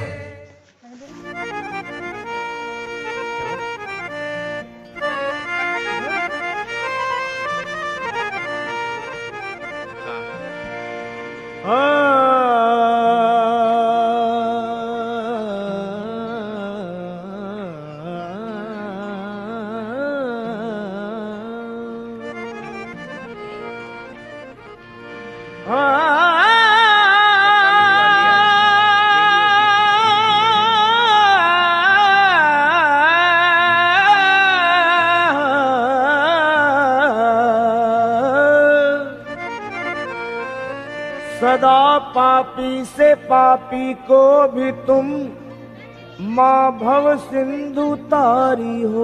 C: सदा पापी से पापी को भी तुम माँ भव सिंधु तारी हो।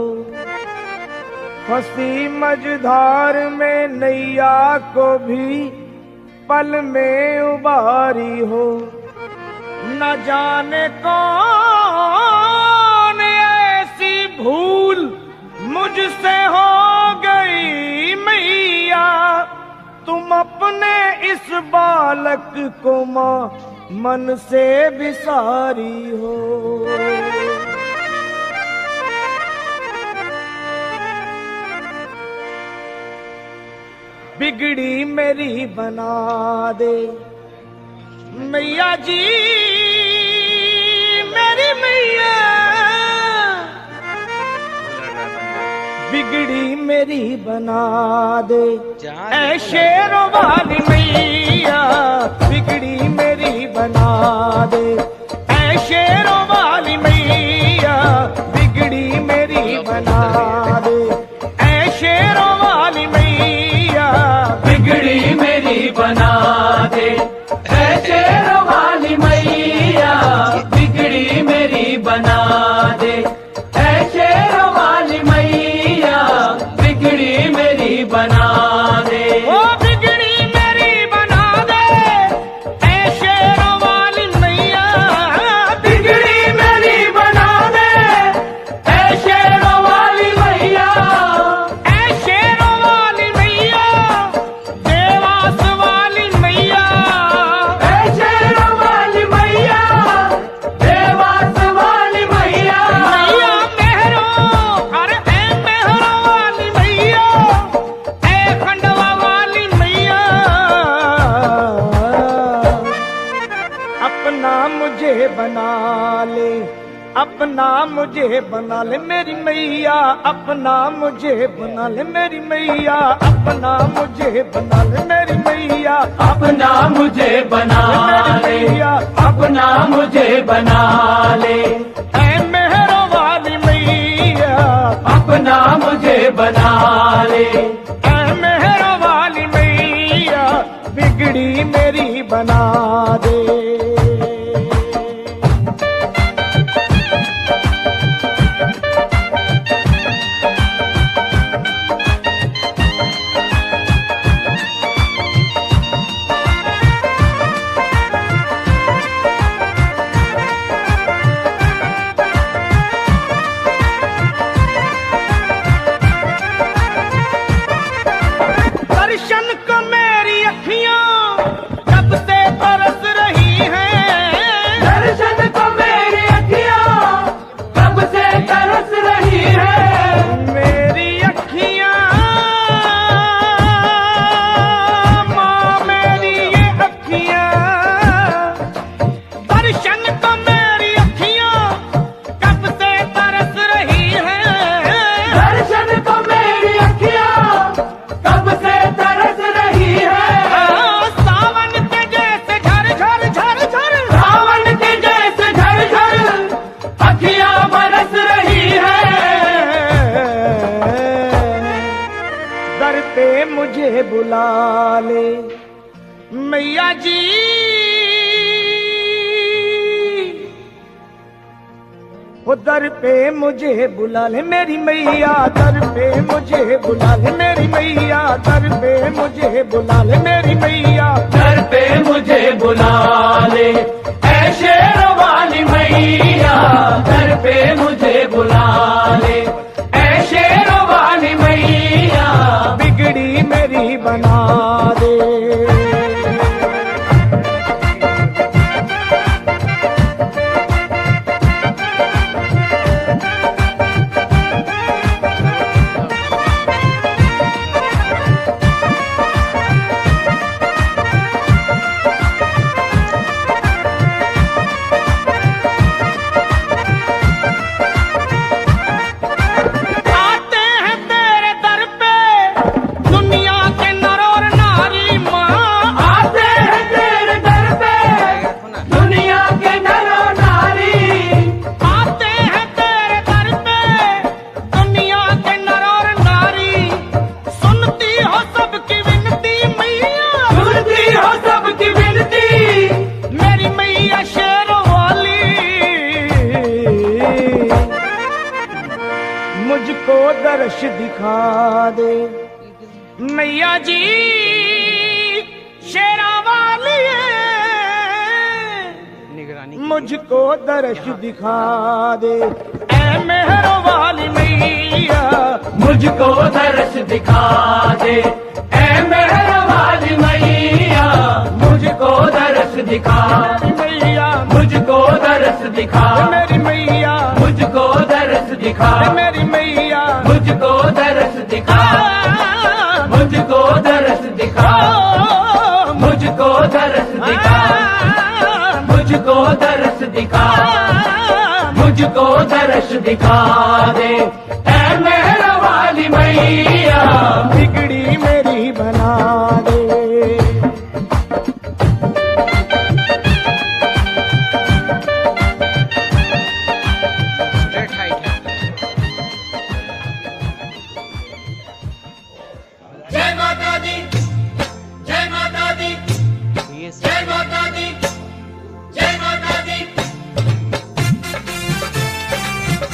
C: फंसी मझधार में नैया को भी पल में उबारी हो। न जाने कौन ऐसी भूल मुझसे हो गई मैया, तुम अपने इस बालक को माँ मन से बिसारी हो। बिगड़ी मेरी बना दे मैया जी, मेरी मैया। बिगड़ी मेरी बना दे ऐ शेरों वाली मैया, बिगड़ी मेरी बना दे ऐ शेरों वाली मैया, बिगड़ी मेरी
B: दे, ऐ शेरों वाली मैया बिगड़ी मेरी बना दे।
C: ओ बिगड़ी मेरी बना दे, ऐ शेरों वाली मैया
B: बिगड़ी मेरी बना दे, ऐ शेरों वाली मैया,
C: ऐ शेरों वाली मैया, देवास वाली मैया,
B: ऐ शेरों वाली मैया, देवास वाली मैया,
C: मैया मेहरों, अरे ऐ मेहरों वाली मैया, ऐ खंडवा वाली मैया, अपना मुझे बना ले, अपना मुझे बना ले मेरी मैया, अपना मुझे बना ले मेरी मैया, अपना मुझे बना ले मेरी मैया,
B: अपना मुझे बना ले, अपना मुझे बना ले,
C: ऐ मेहरों वाली मैया,
B: अपना मुझे बना ले,
C: ऐ मेहरों वाली मैया, बिगड़ी मेरी बना दे। दर्शन को मेरी अखियां कब से तरस रही हैं,
B: दर्शन को मेरी अखियां कब से तरस रही है,
C: मेरी अखियां माँ मेरी ये अखियां, दर्शन को मेरी अखियां कब से तरस रही हैं,
B: दर्शन को मेरी अखियां कब से तरस रही है,
C: सावन के जैसे झर झर झर झर,
B: सावन के जैसे झर झर अखियां बरस रही है,
C: दर पे मुझे बुला ले मैया जी, वो दर पे मुझे बुला ले मेरी मैया, दर पे मुझे बुला ले मेरी मैया, दर पे मुझे बुला ले मेरी मैया,
B: घर पे मुझे बुला ले, ऐ शेरों वाली मैया, घर पे मुझे बुला ले, ऐ शेरों वाली मैया,
C: बिगड़ी मेरी बना दे। आते हैं तेरे दर पे दुनिया के नर और नारी माँ,
B: आते हैं तेरे दर पे दुनिया के नर और नारी,
C: आते हैं तेरे दर पे दुनिया के नर और नारी, सुनती हो सबकी विनती मैया,
B: सुनती हो सबकी विनती,
C: मेरी मैया शेरों वाली, मुझको दर्श दिखा दे मैया जी, शेरा वाली
D: निगरानी
C: मुझको दर्श दिखा दे, ऐ मेहरों वाली मैया,
B: मुझको दर्श दिखा दे, ऐ मेहर वाली मैया, मुझको दर्श दिखा,
C: मैया
B: मुझको दर्श दिखा,
C: मेरी मैया,
B: मुझको दर्श दिखा,
C: मेरी मैया,
B: मुझको दर्श दिखा, मुझको दर्श दिखा, मुझको दर्श दिखा, मुझको दर्श दिखा, मुझको दर्श दिखा दे, ऐ मेहर वाली मैया,
C: बिगड़ी मेरी बना दे।
D: स्ट्रेट हाइट है।
A: जय माता दी, जय माता दी,
D: ये
A: जय माता दी, जय माता दी।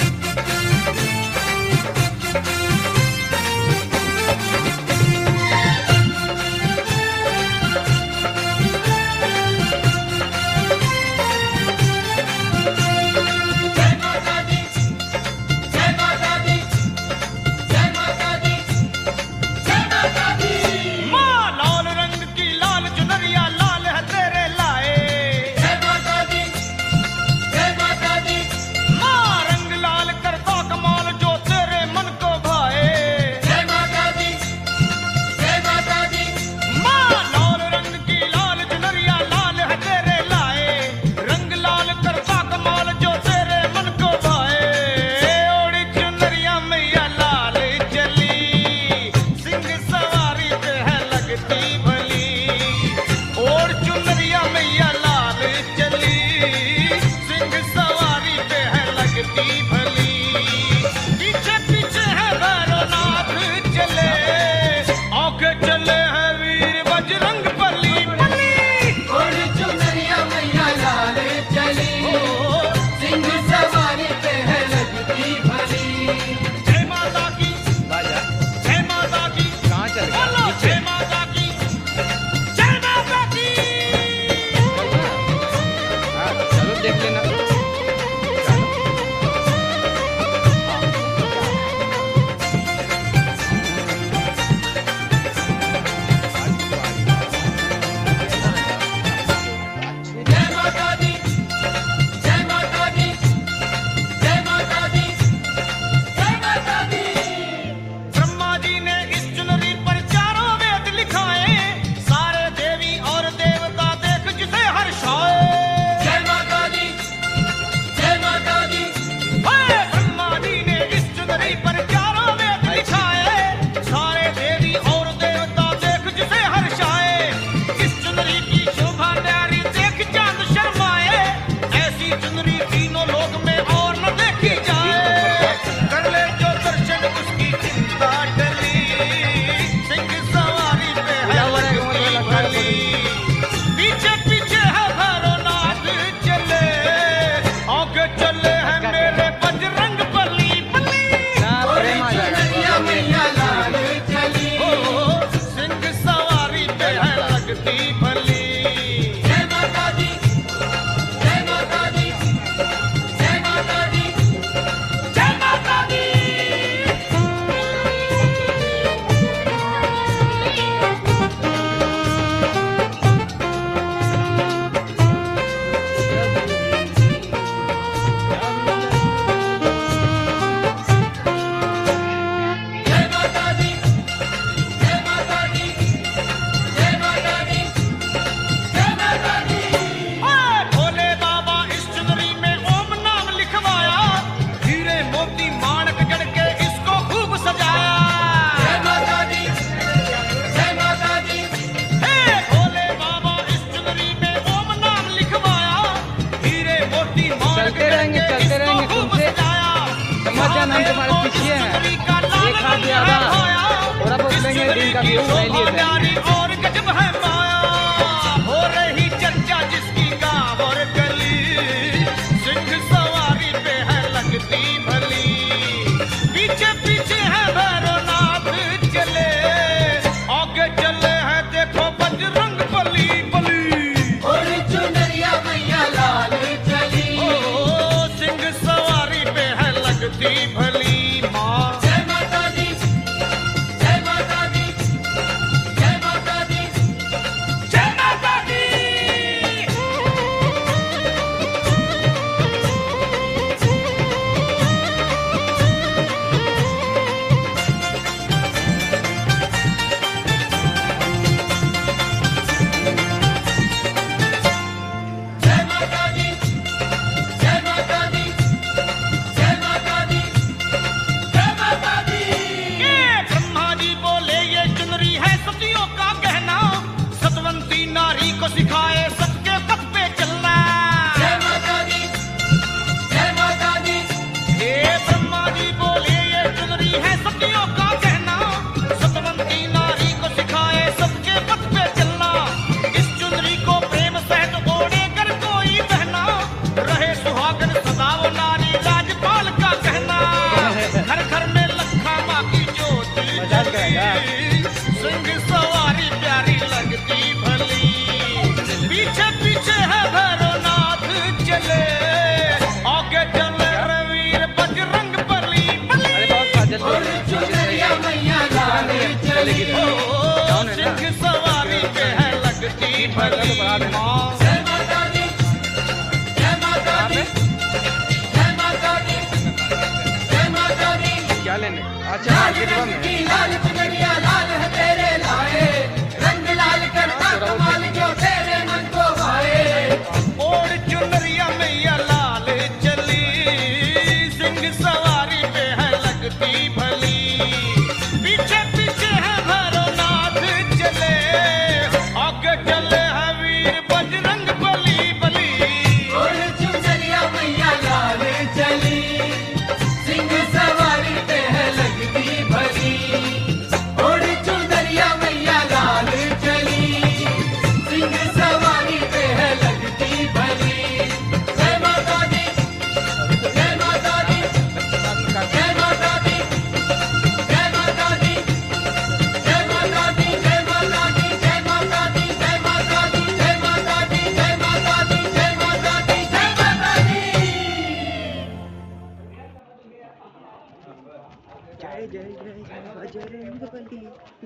C: मोती माणक जड़ के इसको खूब सजाया।
B: जय माता दी, जय माता दी।
C: हे भोले बाबा इस चुनरी में ओम नाम लिखवाया। हीरे मोती माणक
D: चलते
C: जड़
D: रहेंगे,
C: के
D: चलते
C: इसको
D: रहेंगे
C: खूब
D: तुमसे।
C: सजाया।
D: समझ जाना हम तुम्हारे पीछे हैं। एक हाथ ज्यादा, थोड़ा बहुत लेंगे दिन का व्यू ले लिए थे।
C: और गजब है माया, हो रही चर्चा जिसकी गाँव और गली, सिंह सवारी पे है लगती भली। पीछे पीछे है भैरवनाथ चले, आगे चले हैं देखो बजरंग बली बली।
B: और चुनरिया मैया लाल चली।
C: ओ सिंह सवारी पे है लगती भली माँ।
B: जय माता दी, जय माता दी, जय माता दी,
C: जय माता दी।
B: जय माता दी, जय माता दी, जय माता दी, जय माता दी।
C: ये ब्रह्मा जी बोले ये चुनरी है सतियों का गहना, सतवंती नारी को सिखाए सबके पथ पे चलना।
B: जय माता दी, जय माता दी।
C: हे ब्रह्मा जी बोले ये चुनरी है सतियों का गहना, सतवंती नारी को सिखाए सबके पथ पे चलना। इस चुनरी को प्रेम सहित ओढ़े कर कोई बहना, रहे सुहागन सदा वो नारी राजपाल का कहना। घर घर में लखा माँ की ज्योति
D: मजाक करेगा।
C: सिंह सवारी प्यारी लगती भली। पीछे पीछे है भैरवनाथ चले, आगे चले रवीर बजरंग बली बली।
D: अरे बहुत फाजल
B: और चुनरिया मैया लाल चली।
C: ओ सिंह सवारी पे है लगती भली माँ।
B: जय माता दी, जय माता दी, जय माता दी, जय माता दी।
D: क्या लेने? अच्छा
B: लाल
D: मार्केट
B: रंग
D: में
B: की लाल चुनरिया लाल है तेरे लाए, रंग लाल करता कमाल जो तेरे मन को भाए।
C: ओढ़ चुनरिया मैया लाल चली, सिंह सवारी पे है लगती भली। पीछे पीछे है भैरवनाथ चले, आगे चले हैं वीर बजरंग बली बली।
B: और चुनरिया मैया लाल चली, सिंह सवारी पे है लगती भली। और चुनरिया मैया लाल चली, सिंह सवारी पे है लगती भली। जय माता दी, जय माता दी, जय माता दी, जय माता दी, जय माता दी, जय माता दी, जय माता दी, जय माता दी, जय माता दी, जय माता दी, जय माता दी, जय माता दी।
D: जय जय जय जय बजरंग बली।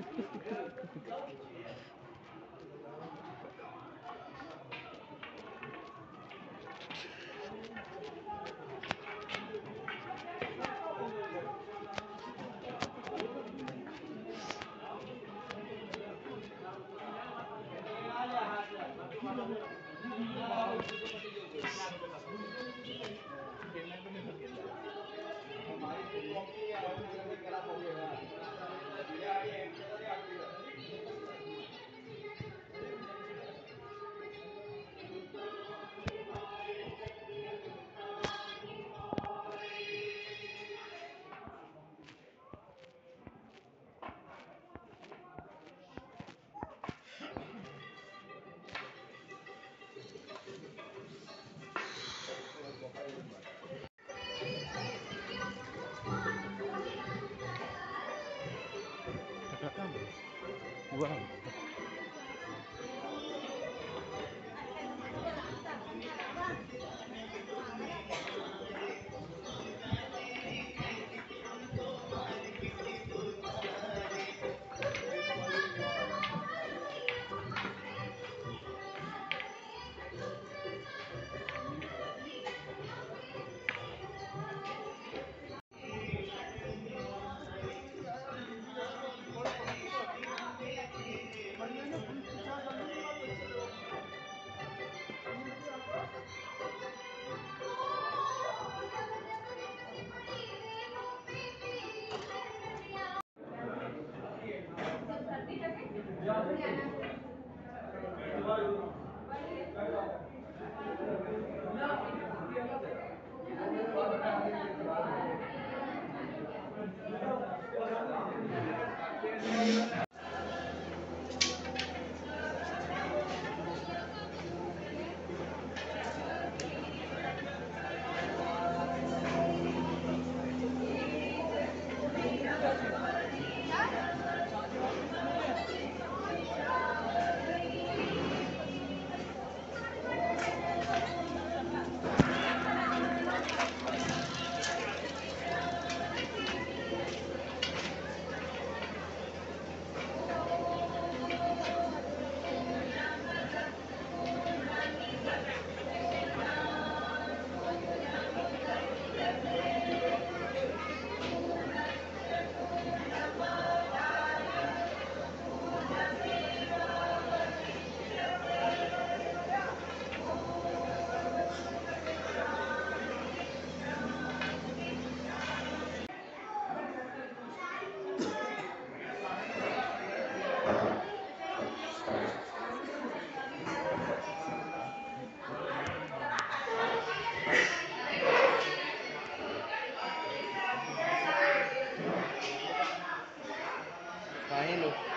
D: वाह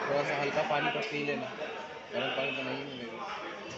D: थोड़ा सा हल्का पानी तो पी लेना, गर्म पानी तो नहीं मिलेगा।